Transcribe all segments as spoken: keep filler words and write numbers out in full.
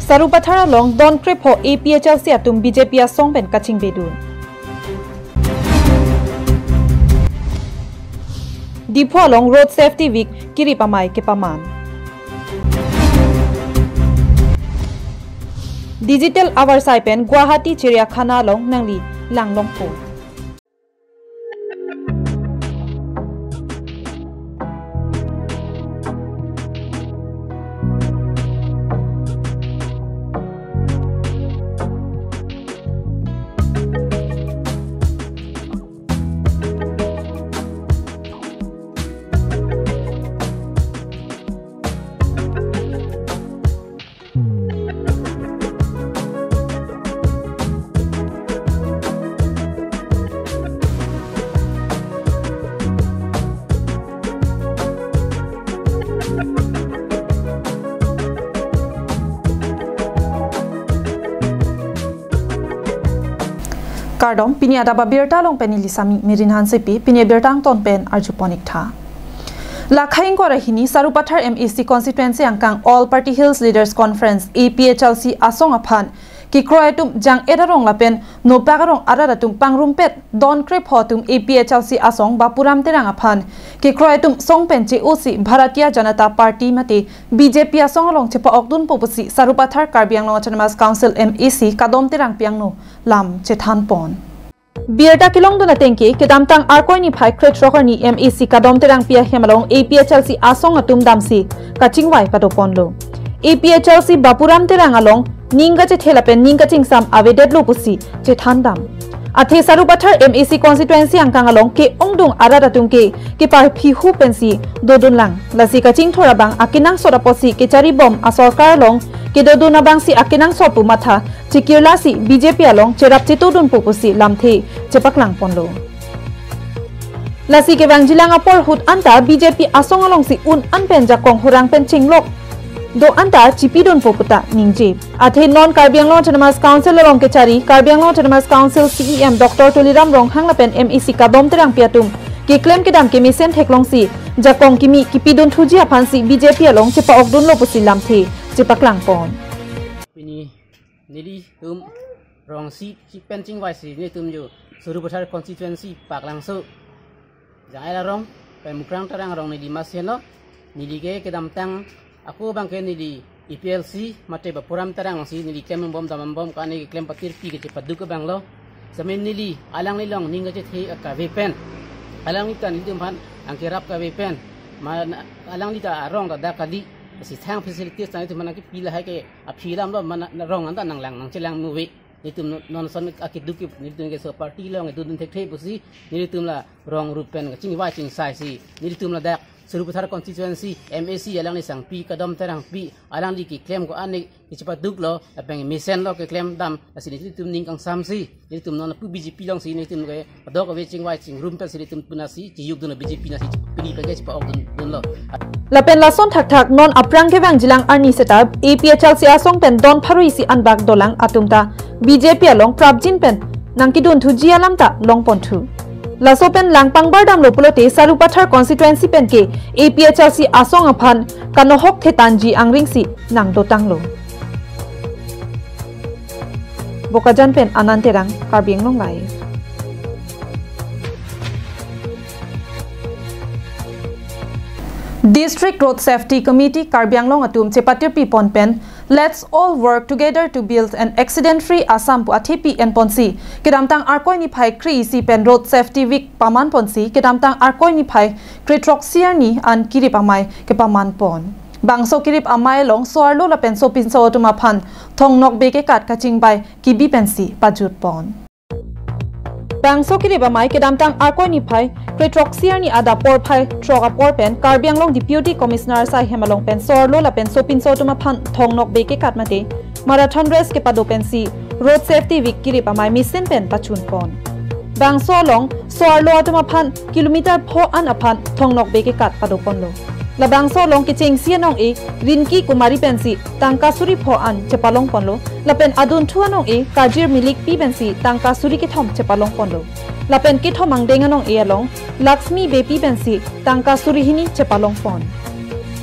Sarupathara long Don Krip ho A P H L C atum B J P asong pen kaching bedun. Dipho long Road Safety Week kiripamay kepaman. Digital Hour Saipen Guwahati Chiriakhana long nangli langlong po. Kardom pinia daba birta long penili sami mirin hansepi pinia birtang ton pen arjuponik tha. Lakhaing ko rahini Sarupathar M E C constituency angkang All Party Hills Leaders Conference A P H L C asong aphan ki kroetum jang edarong lapen no pagarong araratung pangrumpet Don Krip hotum A P H L C asong bapuram terang aphan ki kroetum songpen che osi Bharatiya Janata Party mate B J P asong along chepa okdun popusi Sarupathar Karbi Anglong Autonomous Council M E C kadom terang piangno lam chethan pon. Bierta kilong duna tengki kedamtang arkoi ni phai kret rohor ni M E C kadom terang pia hemalong A P H L C asong atum damsi kachingwai kadopon lo. A P H L C bapuram terang along Ninga che thelapen ninga chingsam aveded lo pusi che thandam athe Sarupathar M E C constituency angkang along ke ongdung araratung ke ke par phi hu pensi dodun lang lasi ka ching thora bang akinang sora posi ke chari bom a sarkar long ke doduna bang si akinang sopu matha chikirla si B J P along cherap chitodun pupusi lamthe chepaklang ponlo lasi ke bang jilang apor hut anta B J P asong along si un anpen jakong hurang pen chinglok do anta chipidon poputa ningje athe non Karbi Anglong Autonomous Council along kechari Karbi Anglong Autonomous Council C E M Doctor Tuliram Rong hanglapen M E C kadom terang piatum ki claim kedam ke misen theklong si jakong kimi kipidon thuji aphansi B J P along chepa okdun lo pusilam the chepaklang pon pini nili tum rong si chipen chingwai si ni tum ju Sarupathar constituency paklang so jangai rong pemukrang terang rong ni di maseno nili ke kedam tang aku bangke ni di E P L C mate bapuram terang si ni di kem bom damam bom ka ni klem patir pi ke padu ke banglo samen ni li alang ni long ninga che the ka vepen alang ni tan ni tumhan angkirap ka vepen ma alang ni ta rong da kali si thang facilities tan tu mana ki pila hai ke aphilam lo mana rong an ta nang lang nang chelang nuwi ni tum non son akiduk ni tum ke so party long tu dun thek the pusi ni tum la rong rupen ching wa ching sai si ni tum la dak Sarupathar constituency M E C alang ni sang pi kadom terang pi alang di ki claim ko ani ki cepat duk lo apeng misen lo ke claim dam asini tum ning kang samsi ni tum non pu B J P long si ni tum ke padok ke ching wai ching rum pe si tum punasi ci yug dun B J P nasi pini pe cepat ok dun lo lapen lason thak thak non aprang ke wang jilang arni setup A P H L C asong pen don pharui si anbak dolang atumta B J P along prabjin pen nangki dun thuji alam ta long ponthu Lasopen langpang bardam lo pulote Sarupathar constituency pen ke A P H L C asong aphan kanohok thetanji angring si nang dotang lo bokajan pen ananterang Karbi Anglong lai District Road Safety Committee Karbi Anglong atum chepatir pi pon pen let's all work together to build an accident-free Assam pu athepi en ponsi kedamtang arkoi ni phai kri si pen road safety week paman ponsi kedamtang arkoi ni phai kritrok siar ni an kirip amai ke paman pon bangso kirip amai long soarlo la pen so pin so tuma phan thongnok be ke kat kaching bai kibi pensi pajut pon bangso kirip amai kedamtang arkoi ni phai kritrok siar ni ada por phai troka por pen Karbi Anglong Deputy Commissioner Sai Hemalong pen soarlo la pen so pin so tuma phan thongnok be ke kat mate marathon race ke pado pensi road safety week kirip amai mission pen pachun pon bangso long soarlo atuma phan kilometer pho an aphan thongnok be ke kat pado pon lo labang so long kiching sianong e rinki kumari pensi tangka suri pho an chepalong ponlo lapen adun thuanong e kajir milik pi pensi tangka suri ki thom chepalong ponlo lapen ki thomang denganong e along Lakshmi be pi pensi tangka suri hini chepalong pon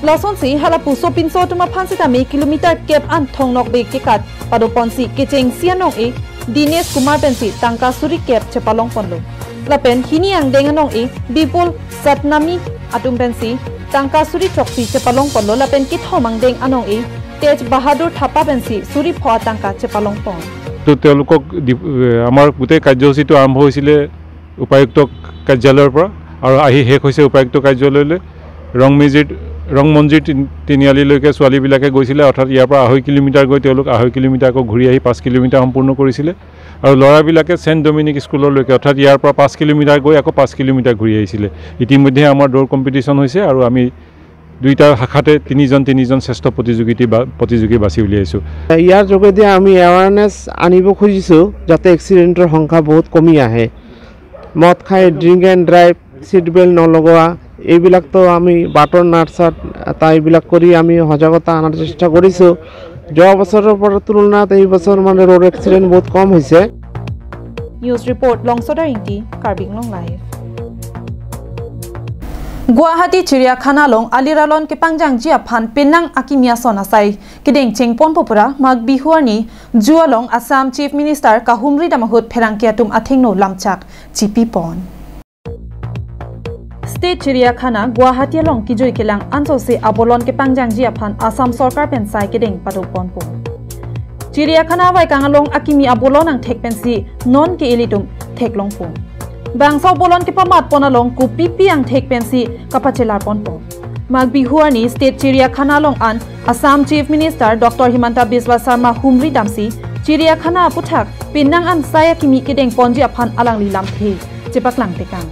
ลาซอนสีฮาลาปูโซปินโซตุมาพันสิตามีกิโลเมตรเก็บอันทองนอกเบกิกัดปาโดปอนสีเกเจงเซียนองเอดีเนสกุมารเป็นสีตังกาสุริเก็บเชปาลองปอนโลละเป็นฮินียังเดงนองเอบีปุลสัตนามีอาตุมเป็นสีตังกาสุริจอกสีเชปาลองปอนโลละเป็นกิทหอมังเดงอนองเอเตจบาฮาดูทัปปาเป็นสีสุริพอตังกาเชปาลองปอน তো তেওঁলোকক আমাৰ গোটেই কাৰ্যসূচীটো আৰম্ভ হৈছিলে উপায়ুক্ত কাৰ্যালয়ৰ পৰা আৰু আহি শেষ হৈছে উপায়ুক্ত কাৰ্যালয়লৈ ৰং মেজিত ৰং মঞ্জিৰ তিনিআলিলৈকে ছোৱালীবিলাকে গৈছিলে অৰ্থাৎ ইয়াৰ পৰা আঢ়ৈ কিলোমিটাৰ গৈ তেওঁলোক আঢ়ৈ কিলোমিটাৰ আকৌ ঘূৰি আহি পাঁচ কিলোমিটাৰ সম্পূৰ্ণ কৰিছিলে আৰু ল'ৰাবিলাকে চেণ্ট ডমিনিক স্কুললৈকে অৰ্থাৎ ইয়াৰ পৰা পাঁচ কিলোমিটাৰ গৈ আকৌ পাঁচ কিলোমিটাৰ ঘূৰি আহিছিলে ইতিমধ্যে আমাৰ দৌৰ কম্পিটিশ্যন হৈছে আৰু আমি দুইটা শাখাতে তিনিজন তিনিজন শ্ৰেষ্ঠ প্ৰতিযোগিতা বা প্ৰতিযোগী বাছি উলিয়াইছোঁ ইয়াৰ যোগেদি আমি এৱাৰনেছ আনিব খুজিছোঁ যাতে এক্সিডেণ্টৰ সংখ্যা বহুত কমি আহে মদ খাই drink and drive seat belt নলগোৱা এইবিলাকতো আমি বাটৰ নাৰ্চাত এটা এইবিলাক কৰি আমি সজাগতা আনাৰ চেষ্টা কৰিছোঁ যোৱা বছৰৰ পৰা তুলনাত এই বছৰ মানে ৰোড এক্সিডেণ্ট বহুত কম হৈছে নিউজ ৰিপৰ্ট লংছদাৰ ইংটি Karbi Anglong live Guwahati Chiriakhana long aliralon ke pangjang jia phan penang akimia sona sai kedeng chengpon popura mag bihuani jualong Assam Chief Minister Kahumri damahut pherangkia tum athengno lamchak chipi pon State Chiriakhana Guwahati long kijoi kelang anso se abolon ke pangjang jia phan Assam sarkar pen sai kedeng padopon po Chiriakhana wai kangalong akimi abolon ang thek pensi non ke elitum theklong po Bangsa bolon ke pamat ponalong ku pipi ang thek pensi kapachelar ponpo mag bihuani state chiriakhana long an Assam Chief Minister Doctor Himanta Biswa Sarma humri damsi chiriakhana puthak pinang an saya kimi kedeng ponji aphan alangli lamthe chepaklang tekang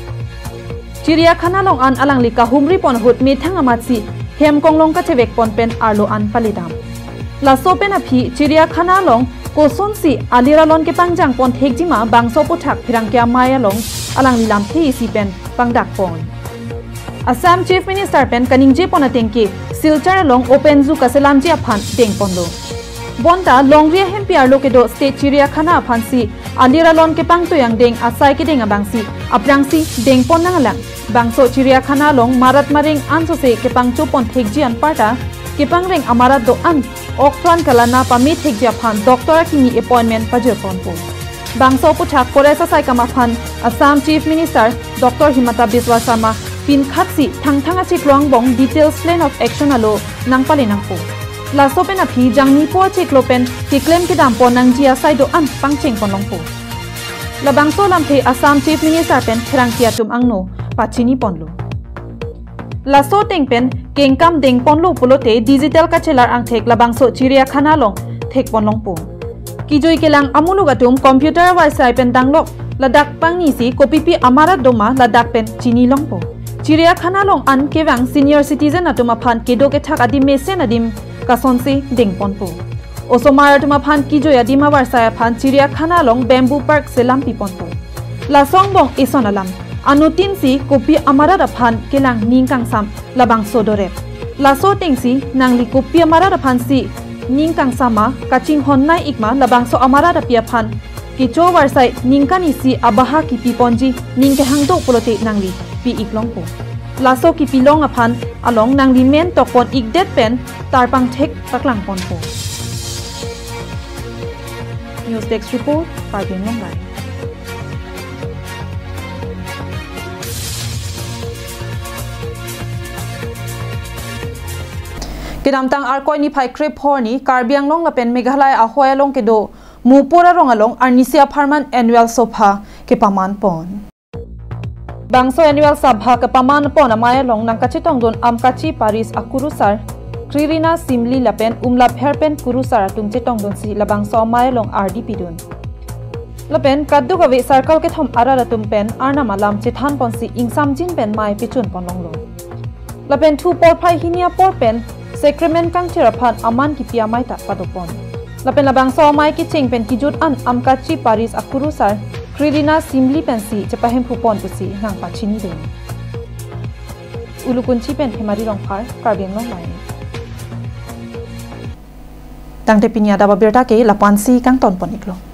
chiriakhana long an alangli ka humri pon hut methang amatsi hem konglong ka chewek pon pen arlo an palidam la sopen aphi chiriakhana long Koson si aliralon ke pangjang pon thekjima bangso puthak phirangkya maya long alang lilam the si pen pangdak pon Assam Chief Minister pen kaningje ponatengki silchar long open zu kaselamji aphan teng ponlo bonta longria hempiar lokedo state chiriakhana aphan si aliralon ke pangtoyang deng asai ke deng abangsi aprangsi deng pon nangalang bangso chiriakhana long marat maring anso se ke pangcho pon thekji an parta Kipang reng amarat do an oktran kalana pamit hekja phan doctor kimi appointment pajor ponpo bangso puthak koresa sai kama phan Assam Chief Minister Doctor Himanta Biswa Sarma pin khatsi thangthanga chiklong bong details plan of action alo nangpale nangpo laso pen aphi jangni po chiklopen tiklem ke dam pon nang jia sai do an pangcheng ponlongpo la bangso lamthe Assam Chief Minister pen thrangkia tum angno pachini ponlo Laso tengpen kengkam deng ponlo pulote digital kachelar ang thek labangso chiriakhana long thek ponlong po kijoi kelang amulugatum computer wi-fi pen danglok ladak pangni si kopipi amara doma ladak pen chini long po chiriakhana long an kewang senior citizen atuma phan kedo ke thak adim mesen adim kasonsi deng pon po osomar atuma phan kijoi adima warsa phan chiriakhana long bamboo park selam pi pon po lasong bong isonalam Anutin si kopi amara raphan kelang ningkang sam labang sodorep laso tengsi nangli kopi amara raphan si ningkang sama kaching honnai ikma labang so amara rapia phan kicho warsai ningkani si abaha ki piponji ningke hangdo polote nangli pi iklong po laso ki pilong aphan along nangli men tokpon ikdet pen tarpang thek taklang pon po News Desk Report Parvin Longai Kidamtang arkoi ni phai krip horni Karbi Anglong la pen Meghalaya ahoy along ke do mupura rong along Arnisia Pharman annual sobha ke paman pon Bangso annual sabha ke paman pon amaya long nang kachitong don amkachi Paris akurusar Kririna Simli la pen umla pherpen kurusar atum chetong don si labangso amaya long R D P dun la pen kaddu gawe circle ke thom araratum pen arna malam chithan pon si ingsam jin pen mai pichun pon long lo la pen thu por phai hinia por pen Sacrament kang tiraphan aman ki piamai ta padopon lapen labang so mai ki chengpen ki jut an amkachi Paris akurusar Kririna Simli pensi chepahem phupon pusi nang pachini den ulukunchi pen hemari rongphar Karbi Anglong lai tangte pinya daba berta ke lapansi kang ton poniklo